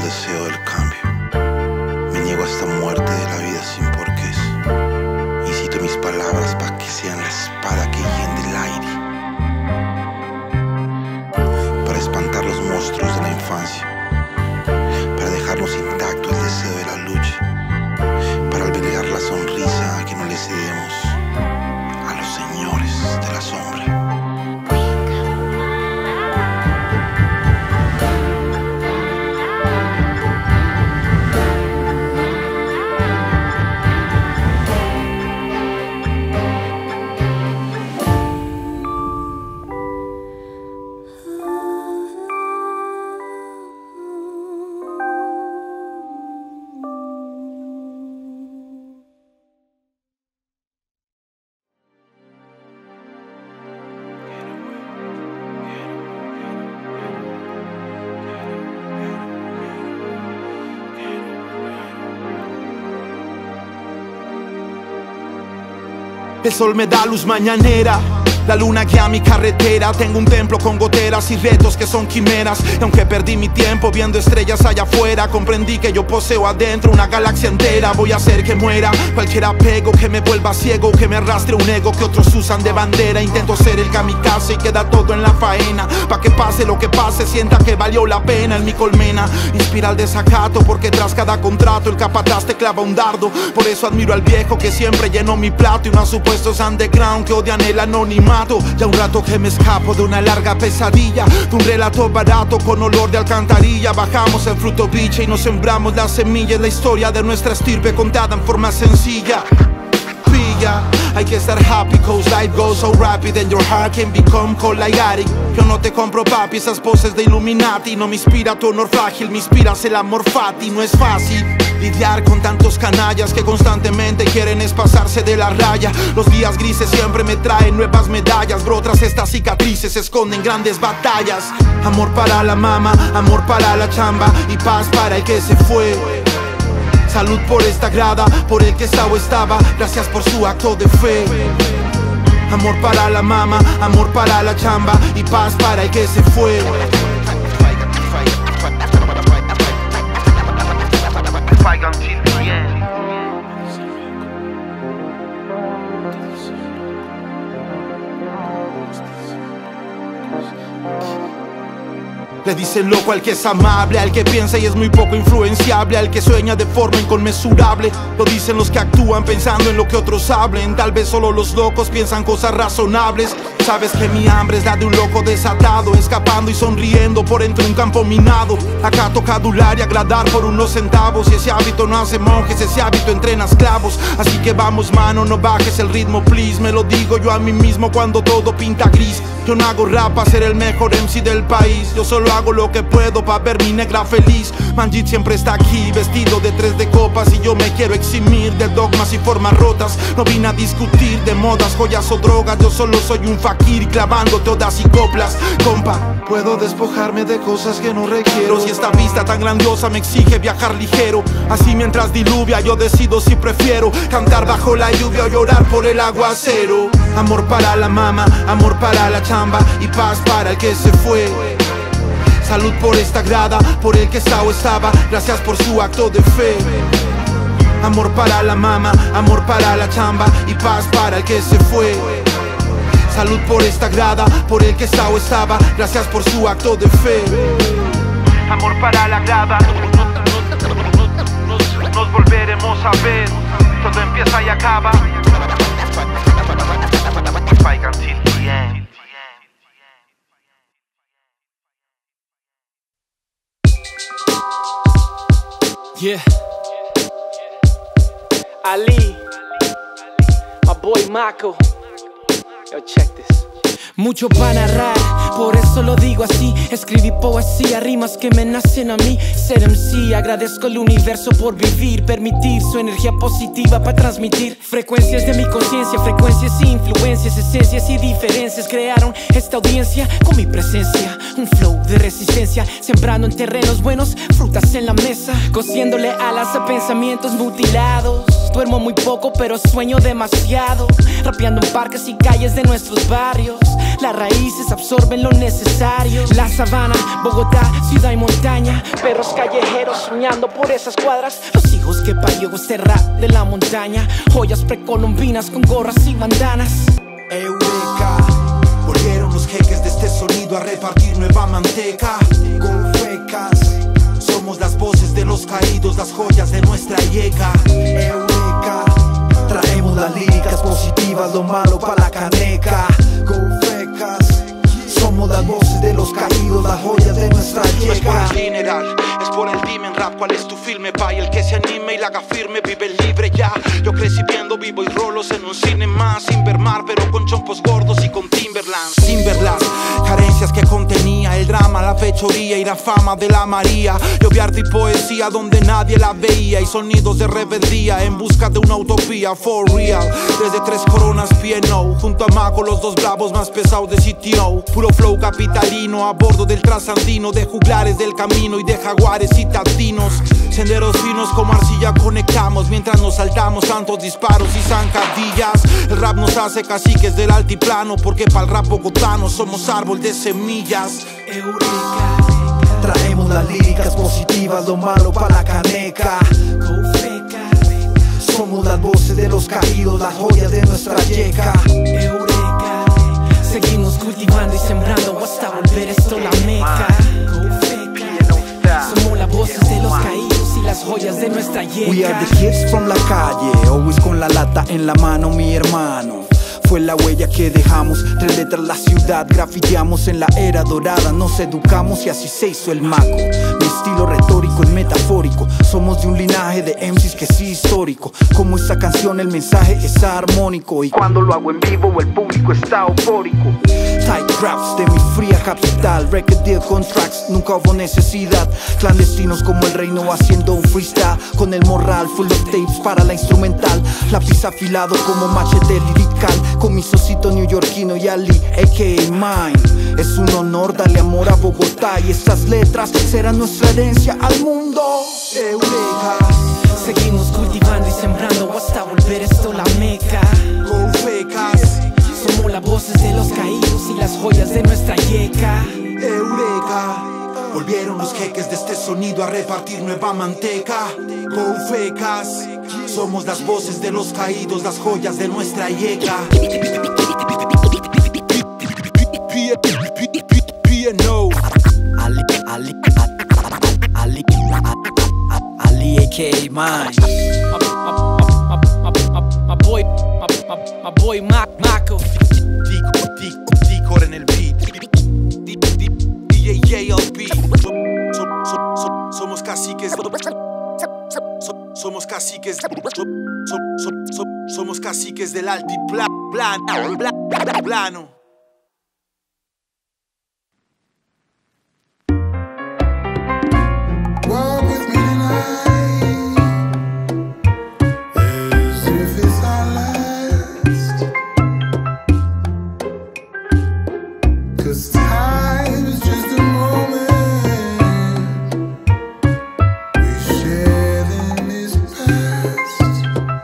deseo del cambio. Me niego a esta muerte de la vida sin porqués. Y cito mis palabras para que sean la espada que hiende el aire, para espantar los monstruos de la infancia, para dejarnos intacto el deseo de la lucha, para albergar la sonrisa que no le cedemos a los señores de la sombra. El sol me da luz mañanera, la luna guía mi carretera. Tengo un templo con goteras y retos que son quimeras. Y aunque perdí mi tiempo viendo estrellas allá afuera, comprendí que yo poseo adentro una galaxia entera. Voy a hacer que muera cualquier apego que me vuelva ciego, que me arrastre un ego que otros usan de bandera. Intento ser el kamikaze y queda todo en la faena, pa' que pase lo que pase, sienta que valió la pena. En mi colmena inspira el desacato, porque tras cada contrato el capataz te clava un dardo. Por eso admiro al viejo que siempre llenó mi plato, y unos supuestos underground que odian el anonimato. Ya un rato que me escapo de una larga pesadilla, de un relato barato con olor de alcantarilla. Bajamos el fruto biche y nos sembramos las semillas, la historia de nuestra estirpe contada en forma sencilla. Pilla, hay que estar happy cause life goes so rapid and your heart can become cold like Attic. Yo no te compro papi, esas poses de Illuminati. No me inspira tu honor frágil, me inspiras el amor fati. No es fácil lidiar con tantos canallas que constantemente quieren es pasarse de la raya. Los días grises siempre me traen nuevas medallas, bro, tras estas cicatrices se esconden grandes batallas. Amor para la mama, amor para la chamba y paz para el que se fue. Salud por esta grada, por el que estaba, gracias por su acto de fe. Amor para la mama, amor para la chamba y paz para el que se fue. Le dicen loco al que es amable, al que piensa y es muy poco influenciable, al que sueña de forma inconmensurable. Lo dicen los que actúan pensando en lo que otros hablen. Tal vez solo los locos piensan cosas razonables. Sabes que mi hambre es la de un loco desatado, escapando y sonriendo por entre un campo minado. Acá toca adular y agradar por unos centavos, y ese hábito no hace monjes, ese hábito entrena esclavos. Así que vamos mano, no bajes el ritmo please. Me lo digo yo a mí mismo cuando todo pinta gris. Yo no hago rap para ser el mejor MC del país, yo solo hago lo que puedo pa' ver mi negra feliz. Manjit siempre está aquí, vestido de 3 de copas, y yo me quiero eximir de dogmas y formas rotas. No vine a discutir de modas, joyas o drogas, yo solo soy un fakir clavando todas y coplas. Compa, puedo despojarme de cosas que no requiero, si esta vista tan grandiosa me exige viajar ligero. Así mientras diluvia yo decido si prefiero cantar bajo la lluvia o llorar por el aguacero. Amor para la mama, amor para la chamba y paz para el que se fue. Salud por esta grada, por el que estaba, gracias por su acto de fe. Amor para la mama, amor para la chamba y paz para el que se fue. Salud por esta grada, por el que estaba, gracias por su acto de fe. Amor para la grada, nos volveremos a ver. Todo empieza y acaba. Yeah. Ali, my boy Mako. Yo, check this. Mucho para narrar, por eso lo digo así. Escribí poesía, rimas que me nacen a mí. Ser MC, agradezco al universo por vivir, permitir su energía positiva para transmitir. Frecuencias de mi conciencia, frecuencias e influencias, esencias y diferencias crearon esta audiencia con mi presencia. Un flow de resistencia, sembrando en terrenos buenos, frutas en la mesa, cosiéndole alas a pensamientos mutilados. Duermo muy poco pero sueño demasiado, rapeando en parques y calles de nuestros barrios. Las raíces absorben lo necesario. La sabana, Bogotá, ciudad y montaña, perros callejeros soñando por esas cuadras. Los hijos que parió este rap de la montaña, joyas precolombinas con gorras y bandanas. Eureka, volvieron los jeques de este sonido a repartir nueva manteca. Con fecas, somos las voces de los caídos, las joyas de nuestra yeca. Eureka, traemos las líricas positivas, lo malo pa' la caneca. Con fecas, somos las voces de los caídos, las joyas de nuestra yeca. No es por el general, es por el dime en rap, ¿cuál es tu filme, pa? Y el que se anime y la haga firme vive libre ya. Yo crecí viendo vivo y rolos en un cine más, sin ver mar, pero con chompos gordos y con Timberland. Sin ver las carencias que contenía el drama, la fechoría y la fama de la María. Yo vi arte y poesía donde nadie la veía, y sonidos de rebeldía en busca de una utopía for real. Desde Tres Coronas P&O, junto a Maco, los dos bravos más pesados de CTO. Puro flow capitalino a bordo del trasandino, de juglares del camino y de jaguares y tatinos. Senderos finos como arcilla conectamos mientras nos saltamos tantos disparos y zancadillas. El rap nos hace caciques del altiplano, porque pa'l rap bogotano somos árbol de semillas. Eureka, traemos las líricas positivas, lo malo pa' la caneca. Somos las voces de los caídos, las joyas de nuestra yeca. Eureka, seguimos cultivando y sembrando hasta volver esto la meca. Somos las voces de los caídos y las joyas de nuestra yeca. We are the kids from la calle, always con la lata en la mano, mi hermano. Fue la huella que dejamos, 3 letras la ciudad, grafiteamos en la era dorada, nos educamos y así se hizo el maco. Mi estilo retórico es metafórico, somos de un linaje de MCs que sí histórico. Como esta canción el mensaje es armónico, y cuando lo hago en vivo el público está eufórico. Tight raps de mi fría capital, record deal con tracks, nunca hubo necesidad. Clandestinos como el reino haciendo un freestyle, con el morral full of tapes para la instrumental. Lápiz afilado como machete lirical, con mi socito neoyorquino y Ali, a.k.a. mine. Es un honor darle amor a Bogotá, y estas letras serán nuestra herencia al mundo. Eureka, seguimos cultivando y sembrando hasta volver esto la meca. Con fecas, somos las voces de los caídos y las joyas de nuestra yeca. Eureka, volvieron los jeques de este sonido a repartir nueva manteca. Con fecas, somos las voces de los caídos, las joyas de nuestra yeca. P&O, Ali, a.k.a. mine. My boy Mako. D-Core en el beat. DJ JLP. Somos caciques. Somos caciques. Somos caciques del altiplano. Walk with me tonight, as if it's our last. 'Cause time is just a moment we shared in this past.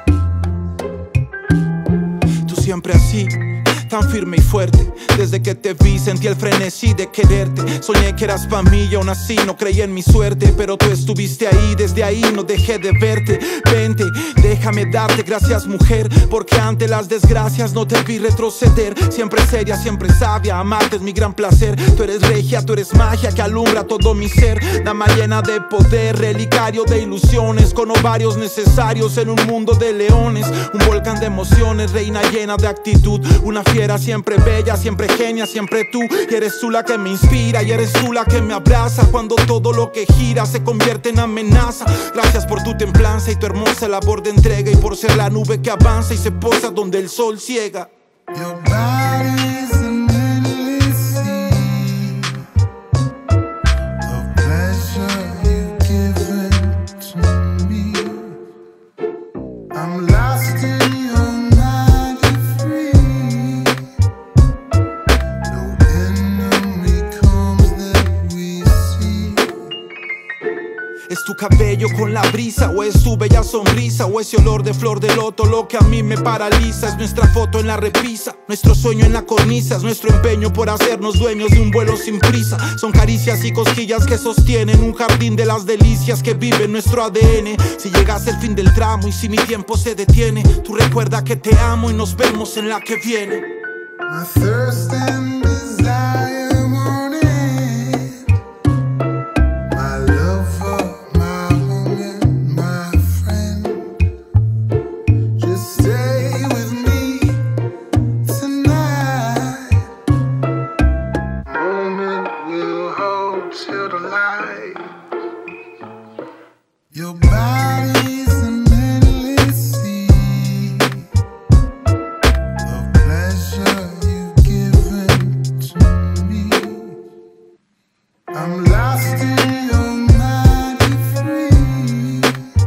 Tú siempre así, tan firme y fuerte. Desde que te vi sentí el frenesí de quererte. Soñé que eras pa' mí y aún así no creí en mi suerte, pero tú estuviste ahí, desde ahí no dejé de verte. Vente, déjame darte gracias, mujer, porque ante las desgracias no te vi retroceder. Siempre seria, siempre sabia, amarte es mi gran placer. Tú eres regia, tú eres magia que alumbra todo mi ser. Dama llena de poder, relicario de ilusiones, con ovarios necesarios en un mundo de leones. Un volcán de emociones, reina llena de actitud. Una fiera siempre bella, siempre genia, siempre tú. Y eres tú la que me inspira, y eres tú la que me abraza cuando todo lo que gira se convierte en amenaza. Gracias por tu templanza y tu hermosa labor de entrega, y por ser la nube que avanza y se posa donde el sol ciega. Your body's an endless sea of pleasure you've given to me. I'm lost in your mind and free. No enemy comes that we see. Es tu cabello con la brisa, o es tu bella sonrisa, o ese olor de flor de loto lo que a mí me paraliza. Es nuestra foto en la repisa, nuestro sueño en la cornisa, es nuestro empeño por hacernos dueños de un vuelo sin prisa. Son caricias y cosquillas que sostienen un jardín de las delicias que vive en nuestro ADN. Si llegase el fin del tramo y si mi tiempo se detiene, tú recuerda que te amo y nos vemos en la que viene. My thirst and desire won't end. My love for my woman, my friend. Just stay with me tonight. Moment we'll hold till the light. Your body's an endless sea of pleasure you've given to me. I'm lost in your mighty free.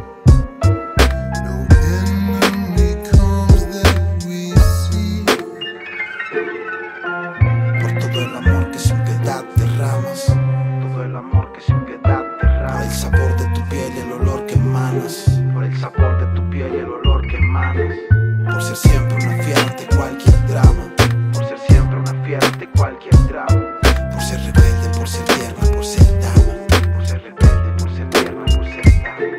No enemy comes that we see. Por todo el amor que sin piedad derramas, todo el amor que sin piedad derramas, por el sabor de tu piel y el olor que emanas, por el sabor de tu piel y el olor que emanas, por ser siempre una fiera ante cualquier drama, por ser siempre una fiera ante cualquier drama, por ser rebelde, por ser tierna, por ser dama, por ser rebelde, por ser tierna, por ser dama.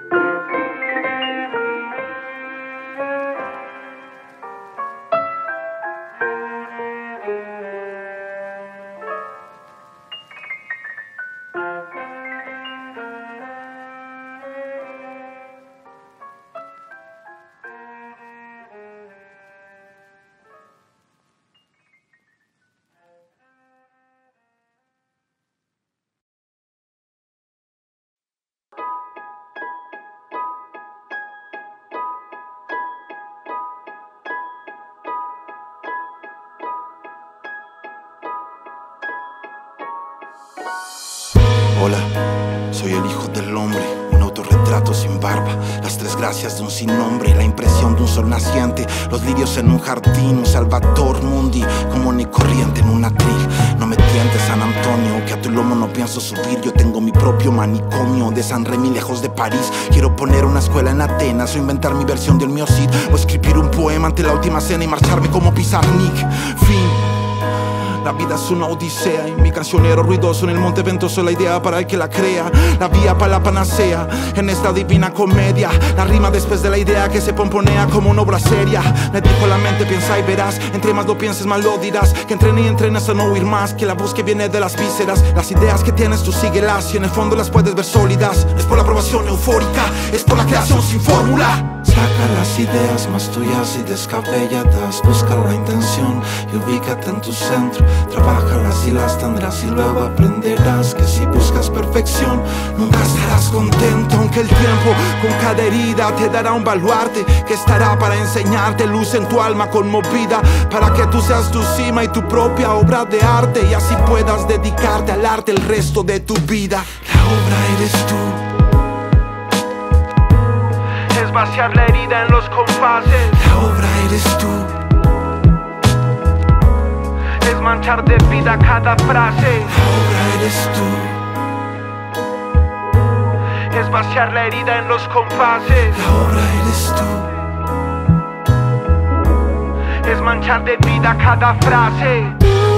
Hola, soy el hijo del hombre, un autorretrato sin barba, las tres gracias de un sin nombre, la impresión de un sol naciente, los lirios en un jardín, un salvator mundi, común y corriente en un atril. No me tientes, San Antonio, que a tu lomo no pienso subir. Yo tengo mi propio manicomio de San Remy, lejos de París. Quiero poner una escuela en Atenas, o inventar mi versión del Mio Cid, o escribir un poema ante la última cena y marcharme como Pizarnik. Fin. La vida es una odisea y mi cancionero ruidoso en el monte ventoso, la idea para el que la crea, la vía para la panacea en esta divina comedia, la rima después de la idea que se pomponea como una obra seria. Me dijo la mente, piensa y verás, entre más lo pienses más lo dirás, que entrene y entrenes a no huir más, que la voz que viene de las vísceras, las ideas que tienes tú síguelas y en el fondo las puedes ver sólidas. Es por la aprobación eufórica, es por la creación sin fórmula. Saca las ideas más tuyas y descabelladas, busca la intención y ubícate en tu centro. Trabájalas y las tendrás y luego aprenderás que si buscas perfección nunca estarás contento. Aunque el tiempo con cada herida te dará un baluarte que estará para enseñarte luz en tu alma conmovida, para que tú seas tu cima y tu propia obra de arte, y así puedas dedicarte al arte el resto de tu vida. La obra eres tú. Es vaciar la herida en los compases. La obra eres tú. Es manchar de vida cada frase. La obra eres tú. Es vaciar la herida en los compases. La obra eres tú. Es manchar de vida cada frase.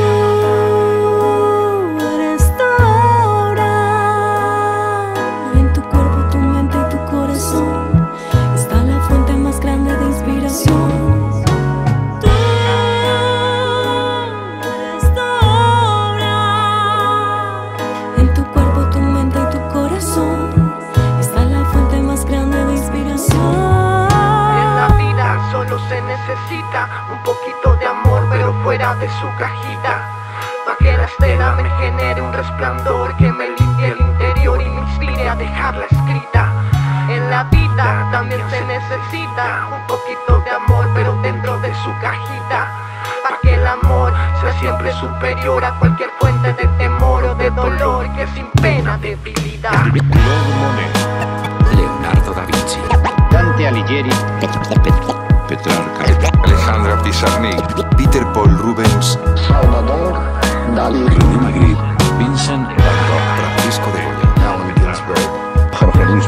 Un poquito de amor pero fuera de su cajita, pa' que la estela me genere un resplandor que me limpie el interior y me inspire a dejarla escrita. En la vida también se necesita un poquito de amor pero dentro de su cajita, pa' que el amor sea siempre superior a cualquier fuente de temor o de dolor que sin pena debilidad. Claude Monet, Leonardo da Vinci, Dante Alighieri, Petrarca, Alejandra Pizarnik, Peter Paul Rubens, Salvador Dalí, René Magritte, Vincent Van Gogh, Francisco de Goya, Allen Ginsberg, Jorge Luis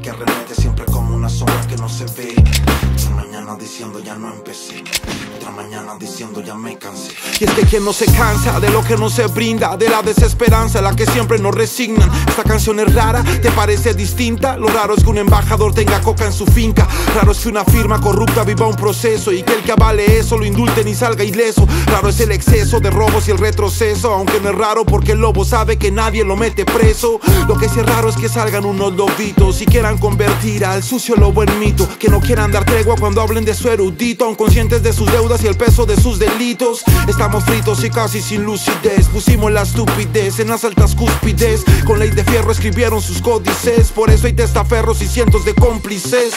que arremete siempre como una sombra que no se ve. Otra mañana diciendo ya no empecé, otra mañana diciendo ya me cansé. Y es que quien no se cansa de lo que no se brinda, de la desesperanza a la que siempre nos resignan. Esta canción es rara, ¿te parece distinta? Lo raro es que un embajador tenga coca en su finca. Raro es que una firma corrupta viva un proceso y que el que avale eso lo indulten y salga ileso. Raro es el exceso de robos y el retroceso, aunque no es raro porque el lobo sabe que nadie lo mete preso. Lo que sí es raro es que salgan unos lobitos y quieran convertir al sucio lobo en mito, que no quieran dar tregua cuando hablen de su erudito, aun conscientes de sus deudas y el peso de sus delitos. Estamos fritos y casi sin lucidez, pusimos la estupidez en las altas cúspides. Con ley de fierro escribieron sus códices, por eso hay testaferros y cientos de cómplices.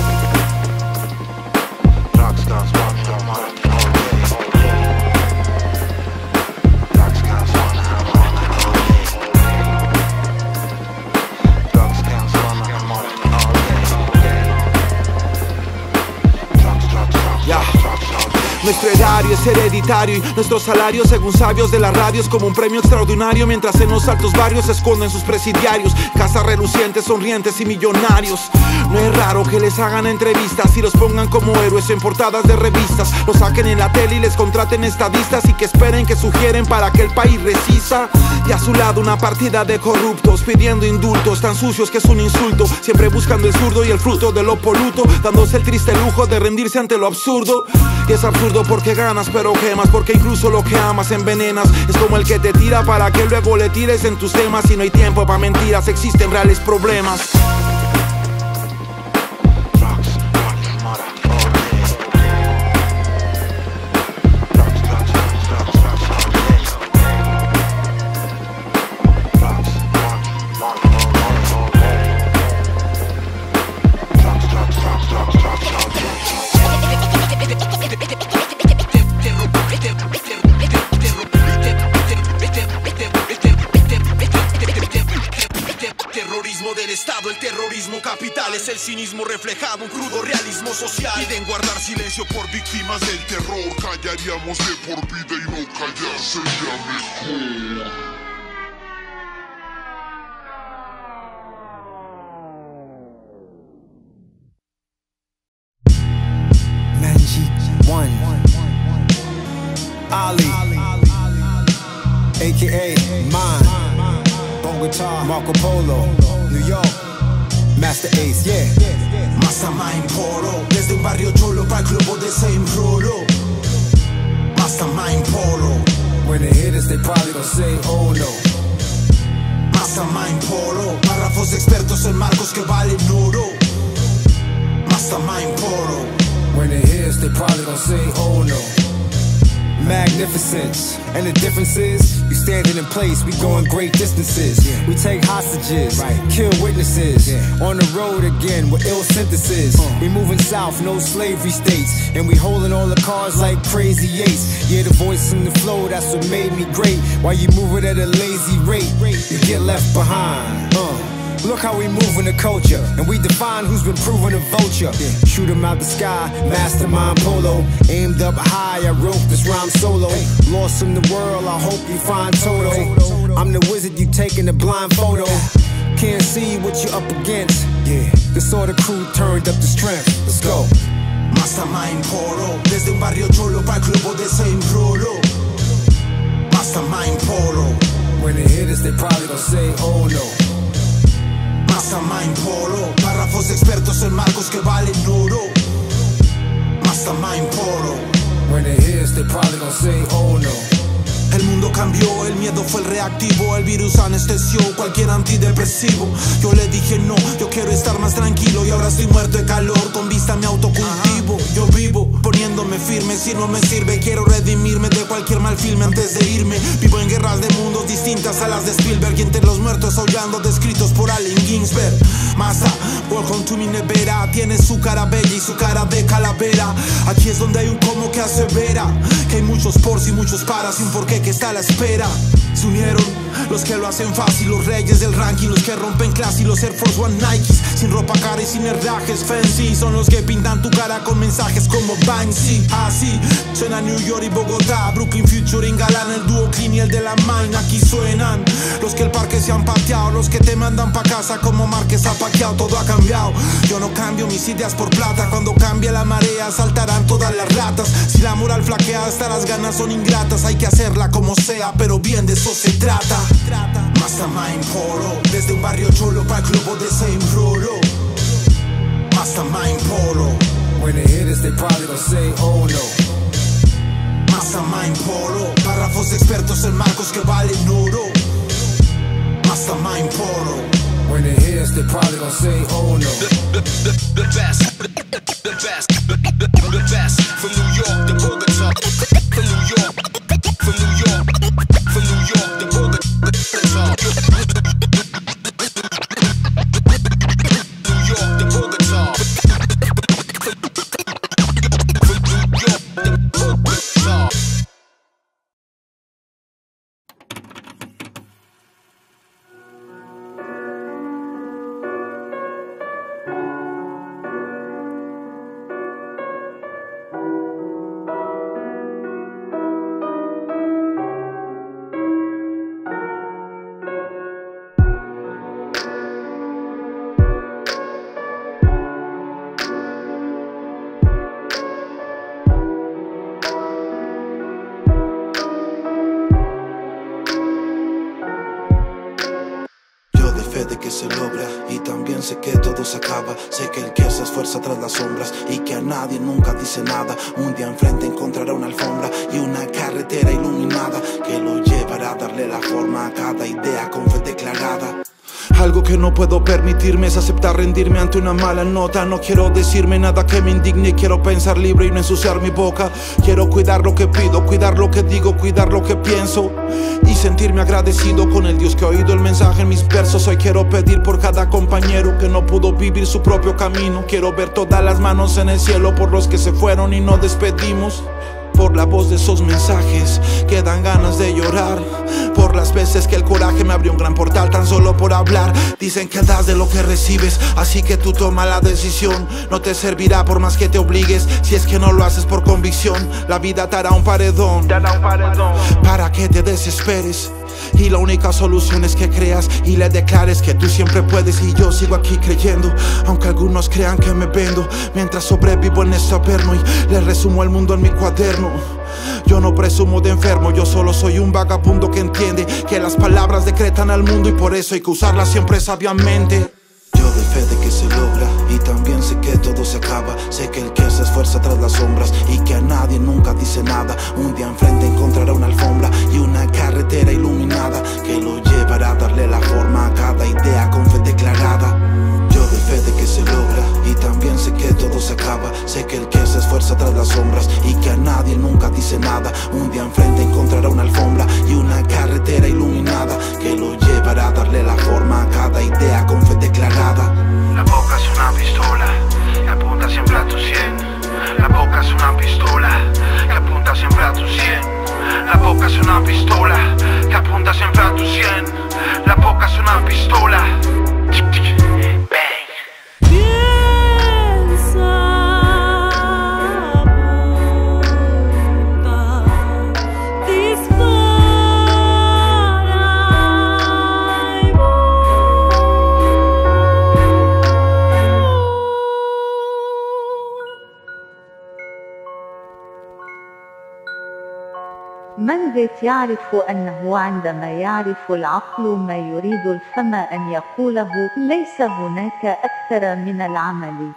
Nuestro erario es hereditario y nuestro salario, según sabios de la radio, es como un premio extraordinario. Mientras en los altos barrios se esconden sus presidiarios, casas relucientes, sonrientes y millonarios. No es raro que les hagan entrevistas y los pongan como héroes en portadas de revistas. Los saquen en la tele y les contraten estadistas y que esperen que sugieren para que el país resista. Y a su lado una partida de corruptos pidiendo indultos tan sucios que es un insulto, siempre buscando el zurdo y el fruto de lo poluto, dándose el triste lujo de rendirse ante lo absurdo. Y es absurdo porque ganas pero quemas, porque incluso lo que amas envenenas. Es como el que te tira para que luego le tires en tus temas. Y no hay tiempo para mentiras, existen reales problemas. El terrorismo capital es el cinismo reflejado, un crudo realismo social. Piden guardar silencio por víctimas del terror. Callaríamos de por vida y no callar sería mejor. Magic One, Ali, a.k.a. Mine, Bogotá, Marco Polo, New York, Master Ace, yeah. Mastermind Polo, desde un barrio cholo para el globo de Saint Rolo. Mastermind Polo. When they hit us, they probably gon' say, oh no. Mastermind Polo, párrafos expertos en marcos que valen oro. Mastermind Polo. When they hit us, they probably gon' say, oh no. Magnificence, and the difference is you standing in place, we going great distances. We take hostages, kill witnesses, on the road again with ill synthesis. We moving south, no slavery states, and we holding all the cards like crazy eights. Yeah, the voice and the flow, that's what made me great. While you moving at a lazy rate, you get left behind. Look how we moving the culture, and we define who's been proven a vulture. Shoot 'em out the sky, Mastermind Polo. Aimed up high, I wrote this rhyme solo. Lost in the world, I hope you find Toto. I'm the wizard, you taking a blind photo. Can't see what you're up against. Yeah, this sort of crew turned up the strength. Let's go. Mastermind Polo, desde un barrio cholo para el globo de Saint Rolo. Mastermind Polo. When they hit us, they probably gon' say, oh no. Mastermind Polo, párrafos expertos en marcos que valen oro. Mastermind Polo. When they hear us, they probably gon' say, oh no. El mundo cambió, el miedo fue el reactivo, el virus anestesió cualquier antidepresivo. Yo le dije no, yo quiero estar más tranquilo y ahora estoy muerto de calor, con vista a mi autocultivo. Yo vivo poniéndome firme, si no me sirve quiero redimirme de cualquier mal filme antes de irme. Vivo en guerras de mundos distintas a las de Spielberg y entre los muertos aullando descritos por Allen Ginsberg. Masa, welcome to mi nevera, tiene su cara bella y su cara de calavera. Aquí es donde hay un como que asevera que hay muchos pors y muchos paras y un porqué que está a la espera. Se unieron los que lo hacen fácil, los reyes del ranking, los que rompen clase y los Air Force One Nikes. Sin ropa cara y sin herrajes fancy, son los que pintan tu cara con mensajes mensajes como Banksy. Así suena New York y Bogotá, Brooklyn featuring Galán, el dúo Clean y el de la Mine. Aquí suenan los que el parque se han pateado, los que te mandan pa' casa como Márquez ha paqueado. Todo ha cambiado, yo no cambio mis ideas por plata. Cuando cambie la marea saltarán todas las ratas. Si la moral flaquea hasta las ganas son ingratas. Hay que hacerla como sea, pero bien de eso se trata. Mastermind Polo, desde un barrio cholo pa'l club de Saint Rolo. Mastermind Polo. When they hit us, they probably gon' say, oh no. Mastermind Polo, párrafos de expertos en marcos que valen oro. Mastermind Polo. When they hit us, they probably gon' say, oh no. The best, the best, from New York to Bogota, from New York, from New York, from New York to Bogota. New York to Bogota. From New York to Bogota. De que se logra y también sé que todo se acaba. Sé que el que se esfuerza tras las sombras y que a nadie nunca dice nada, un día enfrente encontrará una alfombra y una carretera iluminada que lo llevará a darle la forma a cada idea con fe declarada. Algo que no puedo permitirme es aceptar rendirme ante una mala nota. No quiero decirme nada que me indigne, quiero pensar libre y no ensuciar mi boca. Quiero cuidar lo que pido, cuidar lo que digo, cuidar lo que pienso y sentirme agradecido con el Dios que ha oído el mensaje en mis versos. Hoy quiero pedir por cada compañero que no pudo vivir su propio camino. Quiero ver todas las manos en el cielo por los que se fueron y no despedimos. Por la voz de esos mensajes que dan ganas de llorar. Por las veces que el coraje me abrió un gran portal tan solo por hablar. Dicen que das de lo que recibes, así que tú toma la decisión. No te servirá por más que te obligues, si es que no lo haces por convicción. La vida te hará un paredón para que te desesperes. Y la única solución es que creas y le declares que tú siempre puedes. Y yo sigo aquí creyendo, aunque algunos crean que me vendo, mientras sobrevivo en este averno y le resumo el mundo en mi cuaderno. Yo no presumo de enfermo, yo solo soy un vagabundo que entiende que las palabras decretan al mundo y por eso hay que usarlas siempre sabiamente. Yo de fe de que se logra y también sé que todo se acaba. Sé que el que se esfuerza tras las sombras y que a nadie nunca dice nada, un día enfrente encontrará una alfombra y una carretera iluminada que lo llevará a darle la forma a cada idea con fe declarada. Yo de fe de que se logra y también sé que todo se acaba. Sé que el que se esfuerza tras las sombras y que a nadie nunca dice nada, un día enfrente encontrará una alfombra y una carretera iluminada que lo llevará a darle la forma a cada idea con fe declarada. La boca es una pistola que apunta siempre a tu 100. La boca es una pistola que apunta siempre a tu 100. La boca es una pistola que apunta siempre a tu 100. La boca es una pistola. من ذات يعرف أنه عندما يعرف العقل ما يريد الفم أن يقوله ليس هناك أكثر من العمل.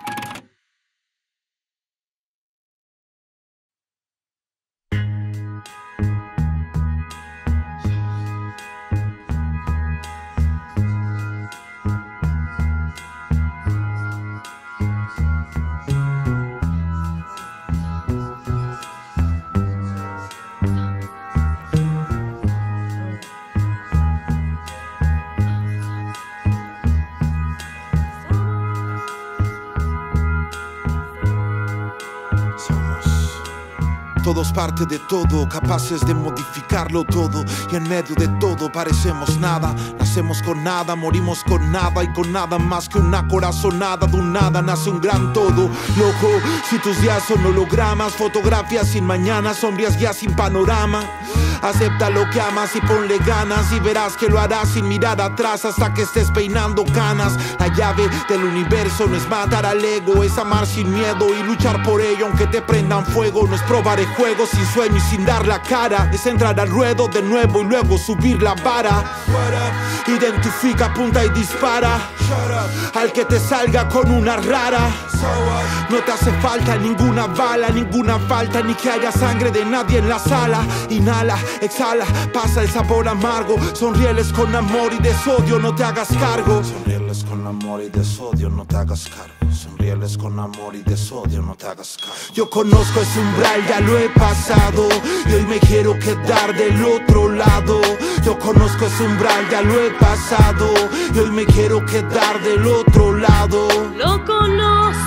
Todos parte de todo, capaces de modificarlo todo. Y en medio de todo parecemos nada. Nacemos con nada, morimos con nada. Y con nada más que una corazonada. De un nada nace un gran todo. Loco, si tus días son hologramas, fotografías sin mañana, sombrías guías sin panorama. Acepta lo que amas y ponle ganas, y verás que lo harás sin mirar atrás hasta que estés peinando canas. La llave del universo no es matar al ego, es amar sin miedo y luchar por ello aunque te prendan fuego. No es probar el juego sin sueño y sin dar la cara, es entrar al ruedo de nuevo y luego subir la vara. Identifica, apunta y dispara al que te salga con una rara. No te hace falta ninguna bala, ninguna falta, ni que haya sangre de nadie en la sala. Inhala, exhala, pasa el sabor amargo. Sonríeles con amor y desodio, no te hagas cargo. Sonríeles con amor y desodio, no te hagas cargo. Sonríeles con amor y desodio, no te hagas cargo. Yo conozco ese umbral, ya lo he pasado, y hoy me quiero quedar del otro lado. Yo conozco ese umbral, ya lo he pasado, y hoy me quiero quedar del otro lado. Lo conozco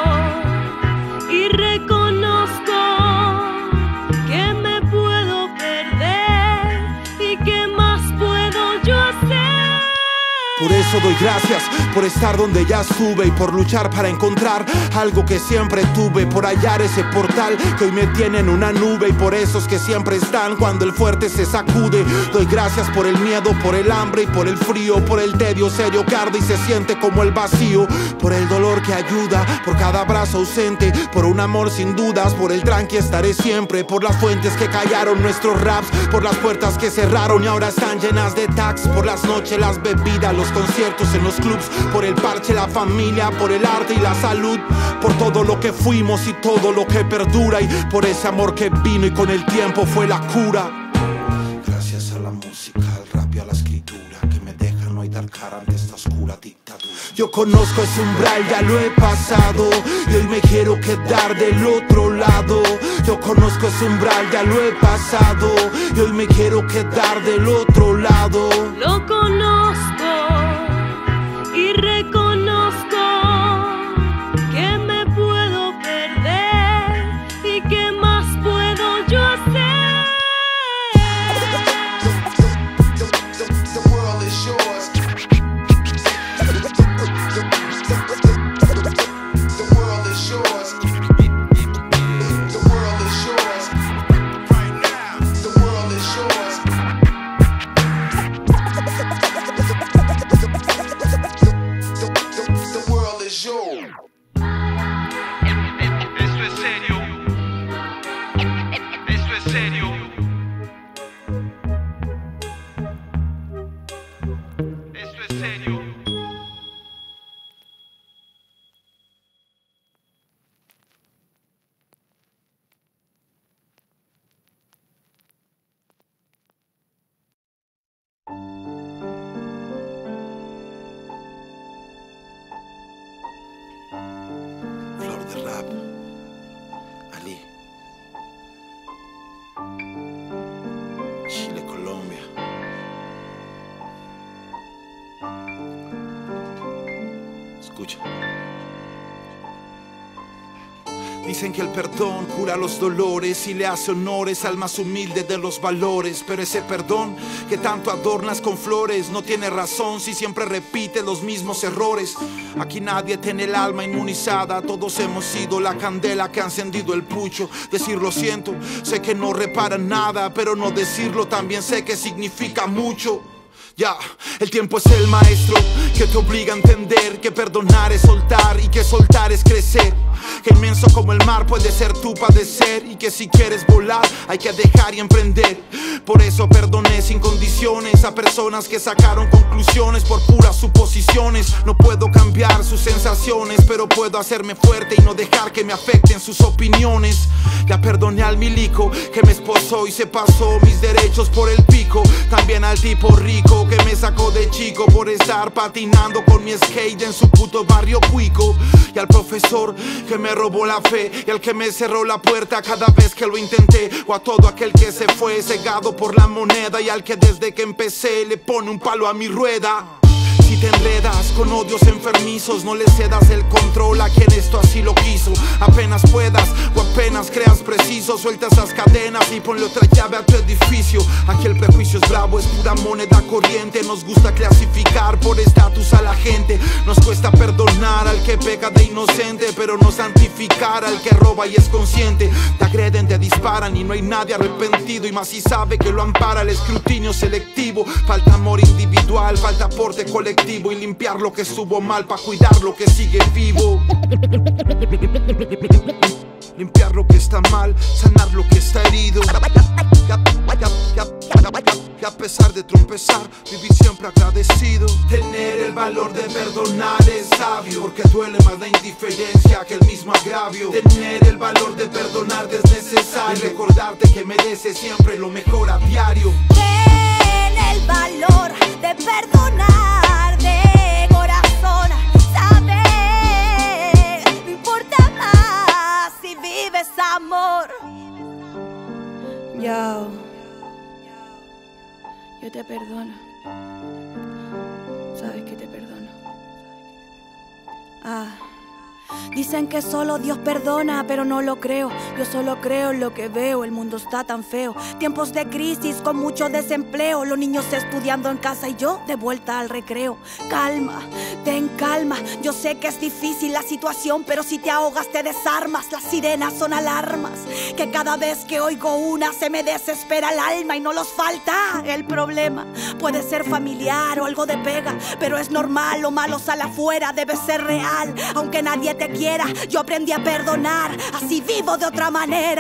y reconozco que me puedo perder y que más puedo yo hacer. Por eso doy gracias, por estar donde ya estuve y por luchar para encontrar algo que siempre tuve, por hallar ese portal que hoy me tiene en una nube, y por esos que siempre están cuando el fuerte se sacude. Doy gracias por el miedo, por el hambre y por el frío, por el tedio serio que arde y se siente como el vacío, por el dolor que ayuda, por cada abrazo ausente, por un amor sin dudas, por el tranqui estaré siempre, por las fuentes que callaron nuestros raps, por las puertas que cerraron y ahora están llenas de tags, por las noches, las bebidas, los conciertos en los clubs, por el parche, la familia, por el arte y la salud, por todo lo que fuimos y todo lo que perdura, y por ese amor que vino y con el tiempo fue la cura. Gracias a la música, al rap y a la escritura que me dejan hoy dar cara ante esta oscura dictadura. Yo conozco ese umbral, ya lo he pasado, y hoy me quiero quedar del otro lado. Yo conozco ese umbral, ya lo he pasado, y hoy me quiero quedar del otro lado. Lo conozco y reconozco que me puedo perder y que más puedo yo hacer. The world is yours. The world is yours. The world is yours. Right now. The world is yours. The world is yours. Esto es serio. Esto es serio. Esto es serio. Flor de rap, Ali, Chile, Colombia. Escucha. Dicen que el perdón cura los dolores y le hace honores al más humilde de los valores. Pero ese perdón que tanto adornas con flores no tiene razón si siempre repite los mismos errores. Aquí nadie tiene el alma inmunizada, todos hemos sido la candela que ha encendido el pucho. Decir lo siento, sé que no repara nada, pero no decirlo también sé que significa mucho. Ya, el tiempo es el maestro que te obliga a entender que perdonar es soltar y que soltar es crecer. Que inmenso como el mar puede ser tu padecer y que si quieres volar hay que dejar y emprender. Por eso perdoné sin condiciones a personas que sacaron conclusiones por puras suposiciones. No puedo cambiar sus sensaciones, pero puedo hacerme fuerte y no dejar que me afecten sus opiniones. Ya perdoné al milico que me esposó y se pasó mis derechos por el pico. También al tipo rico que me sacó de chico por estar patinando con mi skate en su puto barrio cuico. Y al profesor que me robó la fe y al que me cerró la puerta cada vez que lo intenté. O a todo aquel que se fue cegado por la moneda y al que desde que empecé le pone un palo a mi rueda. Si te enredas con odios enfermizos, no le cedas el control a quien esto así lo quiso. Apenas puedas o apenas creas preciso, suelta esas cadenas y ponle otra llave a tu edificio. Aquí el prejuicio es bravo, es pura moneda corriente. Nos gusta clasificar por estatus a la gente. Nos cuesta perdonar al que peca de inocente, pero no santificar al que roba y es consciente. Te agreden, te disparan y no hay nadie arrepentido, y más si sabe que lo ampara el escrutinio selectivo. Falta amor individual, falta aporte colectivo, y limpiar lo que estuvo mal para cuidar lo que sigue vivo. Limpiar lo que está mal, sanar lo que está herido. Y a pesar de tropezar, vivir siempre agradecido. Tener el valor de perdonar es sabio, porque duele más la indiferencia que el mismo agravio. Tener el valor de perdonarte es necesario, y recordarte que mereces siempre lo mejor a diario. Ten el valor de perdonar de corazón. Sabes, no importa más si vives amor. Yo te perdono. Sabes que te perdono. Dicen que solo Dios perdona, pero no lo creo. Yo solo creo en lo que veo. El mundo está tan feo. Tiempos de crisis con mucho desempleo. Los niños estudiando en casa y yo de vuelta al recreo. Calma, ten calma. Yo sé que es difícil la situación, pero si te ahogas te desarmas. Las sirenas son alarmas que cada vez que oigo una se me desespera el alma y no los falta. El problema puede ser familiar o algo de pega, pero es normal, lo malo sale afuera, debe ser real. Aunque nadie te quiera, yo aprendí a perdonar, así vivo de otra manera.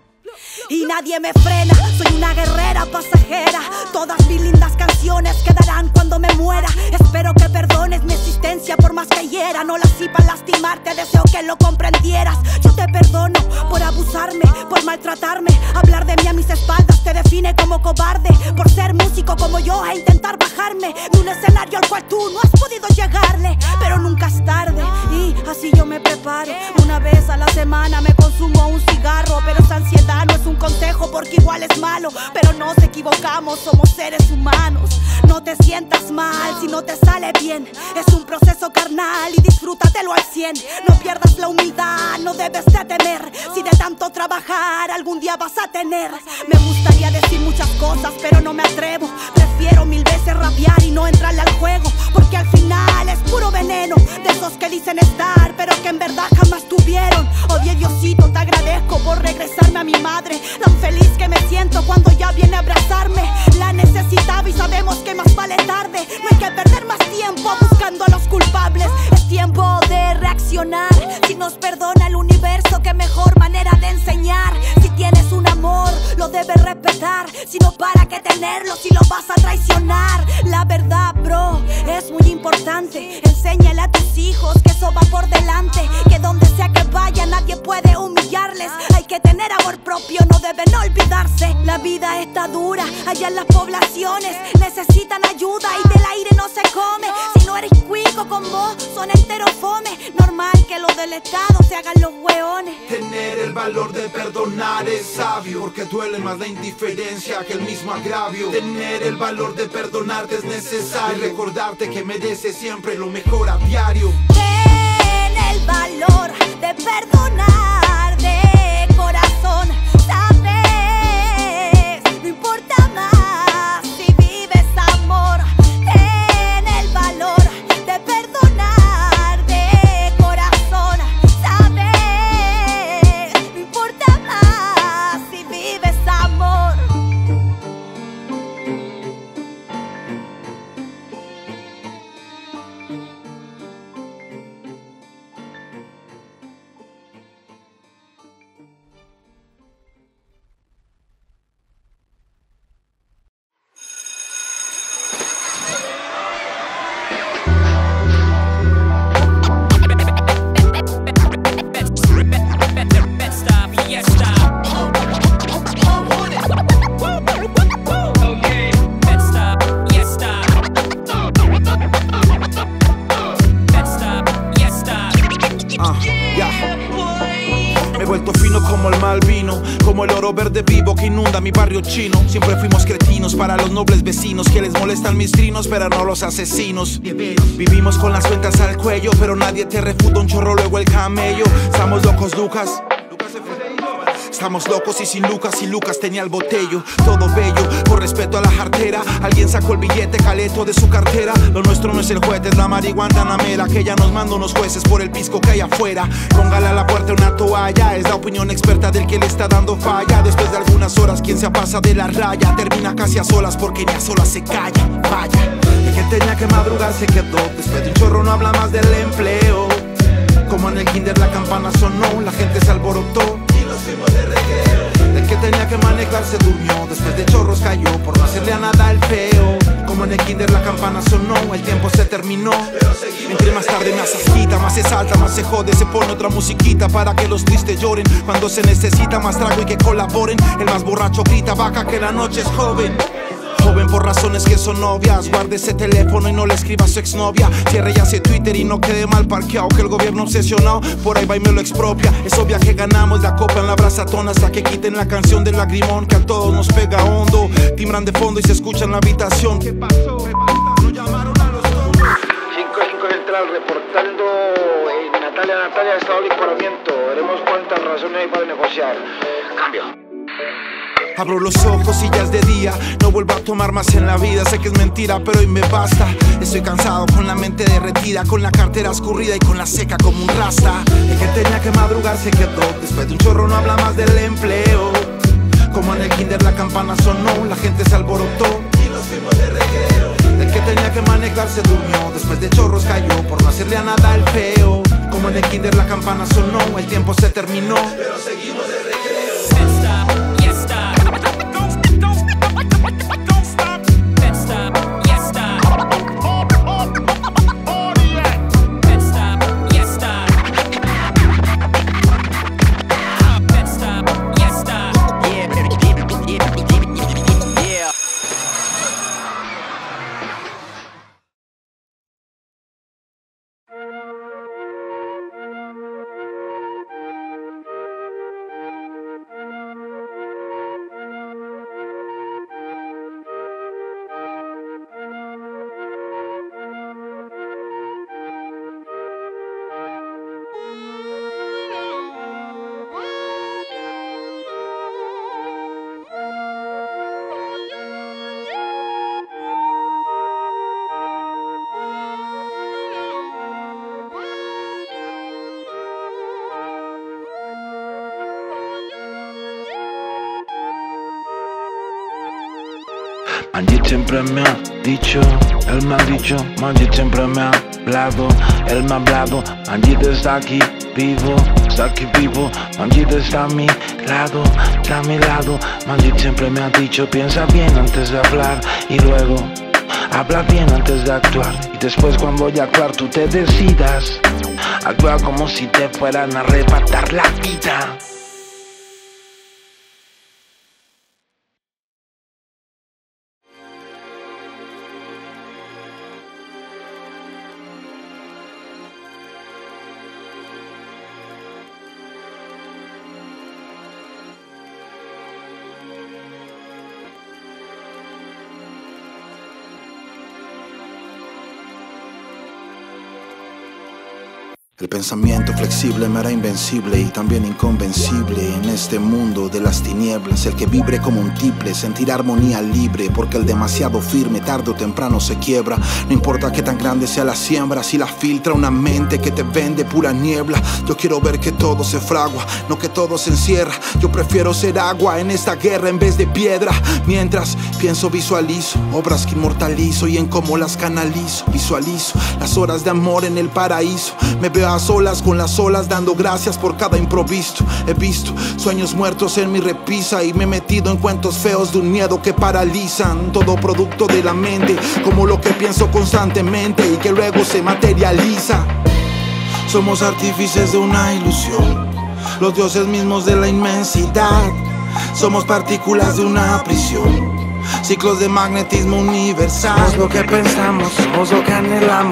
Y nadie me frena, soy una guerrera pasajera. Todas mis lindas canciones quedarán cuando me muera. Espero que perdones mi existencia por más que hiera. No la hice para lastimarte, deseo que lo comprendieras. Yo te perdono por abusarme, por maltratarme. Hablar de mí a mis espaldas te define como cobarde, por ser músico como yo e intentar bajarme de un escenario al cual tú no has podido llegarle. Pero nunca es tarde y así yo me preparo. Una vez a la semana me consumo un cigarro, pero esa ansiedad no es un consejo porque igual es malo. Pero nos equivocamos, somos seres humanos. No te sientas mal si no te sale bien. Es un proceso carnal y disfrútatelo al 100. No pierdas la humildad, no debes de temer. Si de tanto trabajar algún día vas a tener. Me gustaría decir muchas cosas pero no me atrevo. Prefiero 1000 veces rabiar y no entrarle al juego, porque al final es puro veneno de esos que dicen estar pero que en verdad jamás tuvieron. Oye Diosito, te agradezco por regresarme a mi madre. Tan feliz que me siento cuando ya viene a abrazarme. La necesitaba y sabemos que más vale tarde. No hay que perder más tiempo buscando a los culpables. Es tiempo de reaccionar. Si nos perdona el universo, qué mejor manera de enseñar. Si tienes un amor, lo debes respetar. Si no, para qué tenerlo si lo vas a traicionar. La verdad, bro, es muy importante. Enséñale a tus hijos que eso va por delante, que donde sea que vaya nadie puede humillarles. Hay que tener amor propio, no deben olvidarse. La vida está dura, allá en las poblaciones necesitan ayuda y del aire no se come. Si no eres cuico con vos, son enteros fome. Normal que los del Estado se hagan los hueones. Tener el valor de perdonar es sabio, porque duele más la indiferencia que el mismo agravio. Tener el valor de perdonarte es necesario, y recordarte que mereces siempre lo mejor a diario. Ten el valor de perdonar de corazón. Sabes, no importa más si vives amor. Ten el valor de perdonar de corazón. Sabes, no importa más si vives amor. como el mal vino, como el oro verde vivo que inunda mi barrio chino. Siempre fuimos cretinos para los nobles vecinos que les molestan mis trinos, pero no los asesinos. Vivimos con las cuentas al cuello, pero nadie te refuta un chorro luego el camello. Estamos locos, Lucas. Estamos locos y sin Lucas tenía el botello. Todo bello, por respeto a la jartera. Alguien sacó el billete caleto de su cartera. Lo nuestro no es el juez, es la marihuana namela que ya nos manda unos jueces por el pisco que hay afuera. Póngale a la puerta una toalla, es la opinión experta del que le está dando falla. Después de algunas horas, quien se pasa de la raya termina casi a solas porque ni a solas se calla. Vaya, el que tenía que madrugar se quedó. Después de un chorro no habla más del empleo. Como en el kinder la campana sonó, la gente se alborotó y nos fuimos de recreo. El que tenía que manejar se durmió, después de chorros cayó por no hacerle a nada el feo. Como en el kinder la campana sonó, el tiempo se terminó, pero entre más tarde más agita, más se salta, más se jode, se pone otra musiquita para que los tristes lloren. Cuando se necesita más trago y que colaboren, el más borracho grita vaca que la noche es joven. Joven por razones que son obvias. Guarde ese teléfono y no le escriba a su exnovia. Cierre ya ese Twitter y no quede mal parqueado, que el gobierno obsesionado por ahí va y me lo expropia. Es obvia que ganamos la copa en la brazatona hasta que quiten la canción del lagrimón que a todos nos pega hondo. Timbran de fondo y se escucha en la habitación. ¿Qué pasó? No llamaron a los tontos. 5 Central reportando. Natalia, estado de licuamiento. Veremos cuántas razones hay para negociar. Cambio. Abro los ojos y ya es de día. No vuelvo a tomar más en la vida. Sé que es mentira, pero hoy me basta. Estoy cansado con la mente derretida, con la cartera escurrida y con la seca como un rasta. El que tenía que madrugar se quedó. Después de un chorro no habla más del empleo. Como en el kinder la campana sonó, la gente se alborotó y nos fuimos de recreo. El que tenía que manejar se durmió, después de chorros cayó por no hacerle a nada el feo. Como en el kinder la campana sonó, el tiempo se terminó, pero seguimos de recreo. Angie siempre me ha dicho, él me ha dicho, Angie siempre me ha hablado, él me ha hablado. Angie está aquí vivo, Angie está a mi lado, está a mi lado. Angie siempre me ha dicho, piensa bien antes de hablar y luego habla bien antes de actuar. Y después cuando voy a actuar tú te decidas, actúa como si te fueran a arrebatar la vida. El pensamiento flexible me hará invencible y también inconvencible en este mundo de las tinieblas. El que vibre como un tiple sentirá armonía libre, porque el demasiado firme tarde o temprano se quiebra. No importa qué tan grande sea la siembra, si la filtra una mente que te vende pura niebla. Yo quiero ver que todo se fragua, no que todo se encierra. Yo prefiero ser agua en esta guerra en vez de piedra. Mientras pienso visualizo obras que inmortalizo y en cómo las canalizo. Visualizo las horas de amor en el paraíso. Me veo a solas con las olas dando gracias por cada improviso. He visto sueños muertos en mi repisa y me he metido en cuentos feos de un miedo que paralizan. Todo producto de la mente, como lo que pienso constantemente y que luego se materializa. Somos artífices de una ilusión, los dioses mismos de la inmensidad. Somos partículas de una prisión, ciclos de magnetismo universal. Somos lo que pensamos, somos lo que anhelamos, somos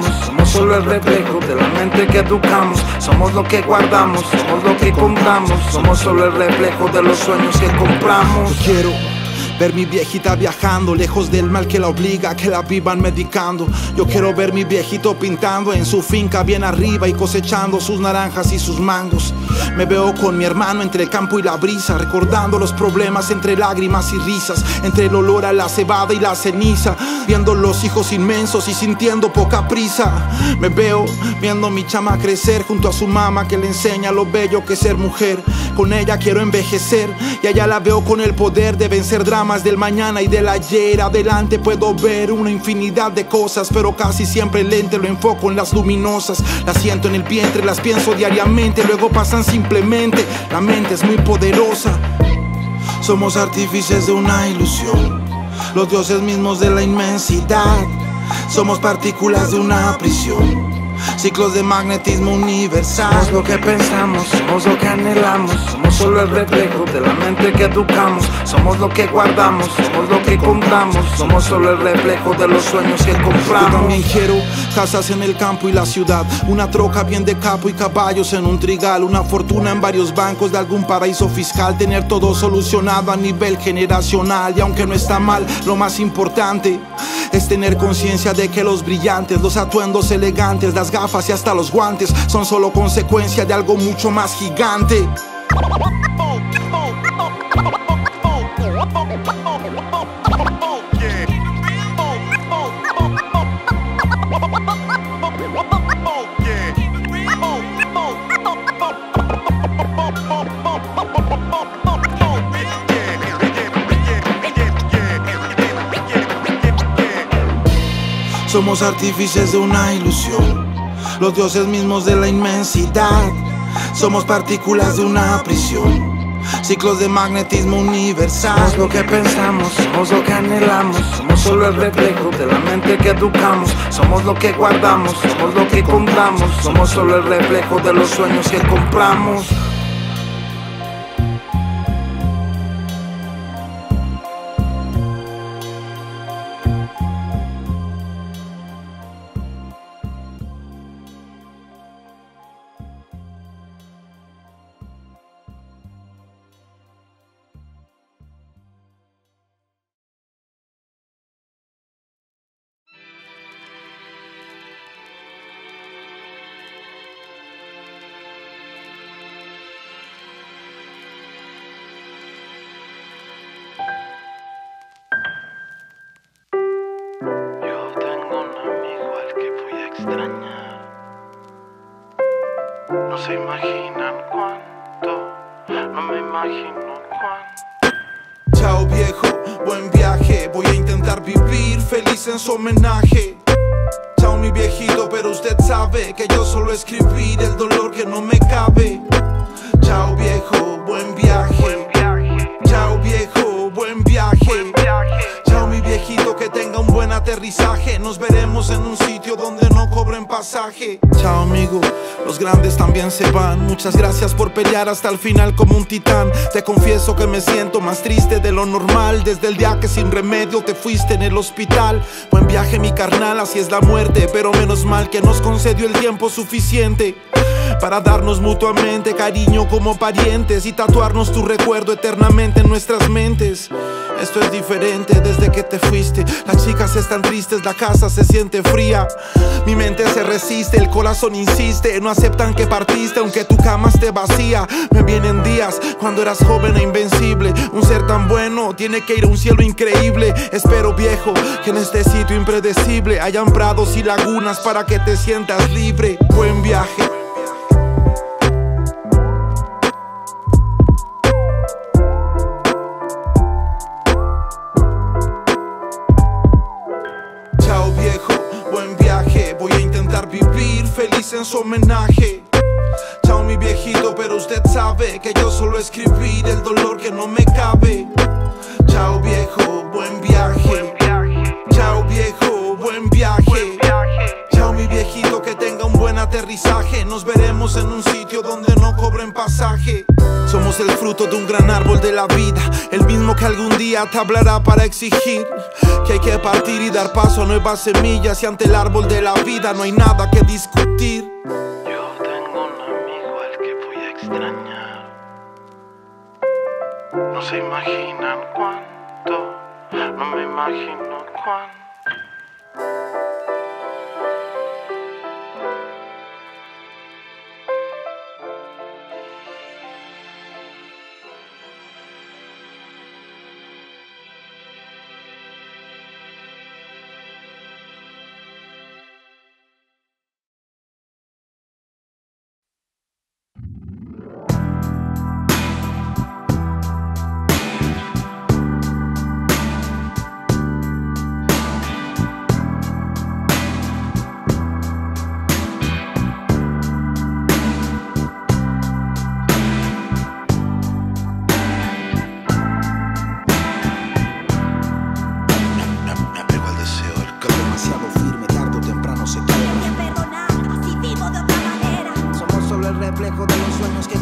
solo el reflejo de la mente que educamos. Somos lo que guardamos, somos lo que compramos. Somos solo el reflejo de los sueños que compramos. Yo quiero ver mi viejita viajando, lejos del mal que la obliga, que la vivan medicando. Yo quiero ver mi viejito pintando en su finca bien arriba y cosechando sus naranjas y sus mangos. Me veo con mi hermano entre el campo y la brisa, recordando los problemas entre lágrimas y risas, entre el olor a la cebada y la ceniza, viendo los hijos inmensos y sintiendo poca prisa. Me veo viendo mi chama crecer junto a su mamá que le enseña lo bello que es ser mujer. Con ella quiero envejecer y allá la veo con el poder de vencer dramas del mañana y del ayer. Adelante puedo ver una infinidad de cosas, pero casi siempre el lente lo enfoco en las luminosas. Las siento en el vientre, las pienso diariamente, luego pasan simplemente. La mente es muy poderosa. Somos artífices de una ilusión, los dioses mismos de la inmensidad. Somos partículas de una prisión, ciclos de magnetismo universal. Somos lo que pensamos, somos lo que anhelamos. Somos solo el reflejo de la mente que educamos. Somos lo que guardamos, somos lo que compramos. Somos solo el reflejo de los sueños que compramos. Yo también quiero casas en el campo y la ciudad, una troca bien de capo y caballos en un trigal, una fortuna en varios bancos de algún paraíso fiscal, tener todo solucionado a nivel generacional. Y aunque no está mal, lo más importante es tener conciencia de que los brillantes, los atuendos elegantes, las gafas y hasta los guantes son solo consecuencia de algo mucho más gigante. Somos artífices de una ilusión, los dioses mismos de la inmensidad. Somos partículas de una prisión, ciclos de magnetismo universal. Somos lo que pensamos, somos lo que anhelamos. Somos solo el reflejo de la mente que educamos. Somos lo que guardamos, somos lo que compramos. Somos solo el reflejo de los sueños que compramos. No se imaginan cuánto, no me imagino cuánto. Chao viejo, buen viaje, voy a intentar vivir feliz en su homenaje. Chao mi viejito, pero usted sabe que yo solo escribir el dolor que no me cabe. Chao viejo, buen viaje. Chao viejo, buen viaje. Chao mi viejito, que tenga un buen aterrizaje. Nos veremos en un sitio donde no cobren pasaje. Chao amigo, los grandes también se van. Muchas gracias por pelear hasta el final como un titán. Te confieso que me siento más triste de lo normal desde el día que sin remedio te fuiste en el hospital. Buen viaje mi carnal, así es la muerte, pero menos mal que nos concedió el tiempo suficiente para darnos mutuamente cariño como parientes y tatuarnos tu recuerdo eternamente en nuestras mentes. Esto es diferente desde que te fuiste. Las chicas están tristes, la casa se siente fría. Mi mente se resiste, el corazón insiste. No aceptan que partiste aunque tu cama esté vacía. Me vienen días cuando eras joven e invencible. Un ser tan bueno tiene que ir a un cielo increíble. Espero viejo que en este sitio impredecible hayan prados y lagunas para que te sientas libre. Buen viaje. Feliz en su homenaje. Chao mi viejito, pero usted sabe que yo solo escribir el dolor que no me cabe. Chao viejo, buen viaje. Chao viejo, buen viaje. Chao mi viejito, que tenga un buen aterrizaje. Nos veremos en un sitio donde no cobren pasaje. Somos el fruto de un gran árbol de la vida, el mismo que algún día te hablará para exigir que hay que partir y dar paso a nuevas semillas. Y ante el árbol de la vida no hay nada que discutir. Yo tengo un amigo al que voy a extrañar. No se imaginan cuánto, no me imagino cuánto. Reflejo de los sueños que